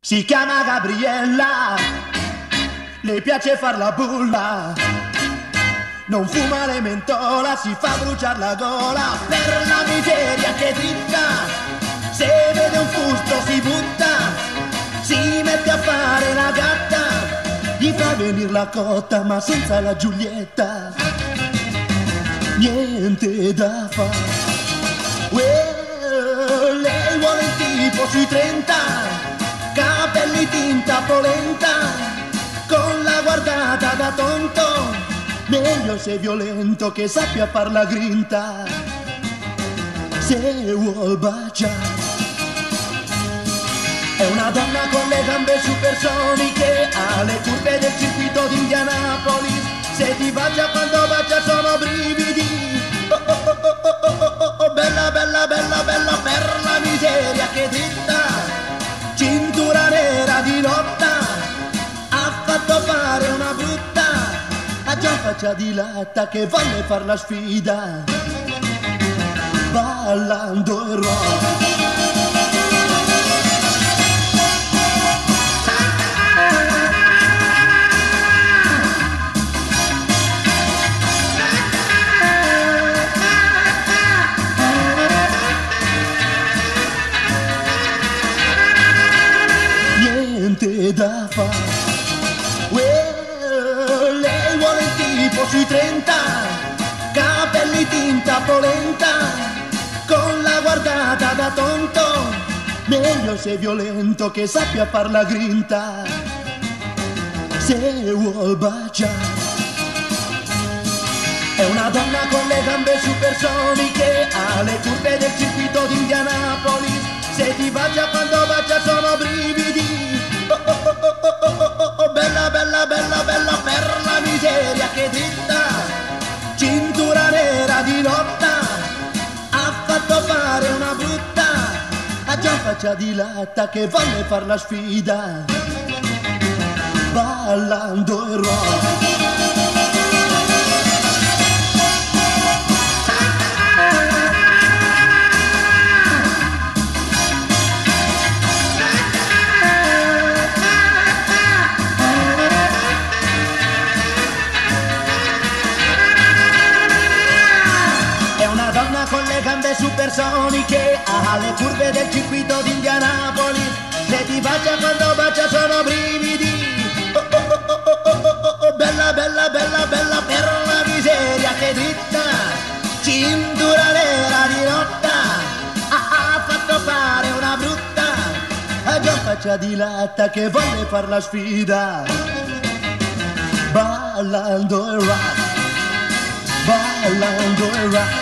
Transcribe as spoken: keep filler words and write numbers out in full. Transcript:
Si chiama Gabriella, le piace far la bulla, non fuma le mentola, si fa bruciare la gola per la miseria che dritta. Se vede un fusto si butta, si mette a fare la gatta, gli fa venire la cotta ma senza la Giulietta niente da fare. Well, lei vuole il tipo sui trenta, capelli tinta polenta, con la guardata da tonto, meglio se violento che sappia far la grinta. Se vuol baciare è una donna con le gambe supersoniche, ha le curve del circuito di Indianapolis, se ti bacia quando bacia sono brividi. Oh, oh, oh, oh, oh, oh, oh, bella, bella, bella, bella, per la miseria che dritta, cintura nera di lotta, ha fatto fare una brutta, ha già faccia di latta che volle far la sfida, ballando il rock. Niente da fare. Well, lei vuole il tipo sui trenta, capelli tinta polenta, con la guardata da tonto, meglio se violento che sappia far la grinta. Se vuol baciare è una donna con le gambe supersoniche, ha le curve del circuito di Indianapolis, se ti bacia quando bacia sono brividi. Oh, oh, oh, oh, oh, oh, oh, oh, bella, bella, bella, bella, per la miseria che dritta, cintura nera di lotta, ha fatto fare una brutta, ha già faccia di latta che volle far la sfida, ballando il rock. Donna con le gambe supersoniche, ha le curve del circuito di Indianapolis, se ti bacia quando bacia sono brividi. Oh, oh, oh, oh, oh, oh, oh, oh, bella, bella, bella, bella, per la miseria che dritta, cintura nera di lotta, ha, ha fatto fare una brutta, ha già faccia di latta che volle far la sfida, ballando il rock, ballando il rock.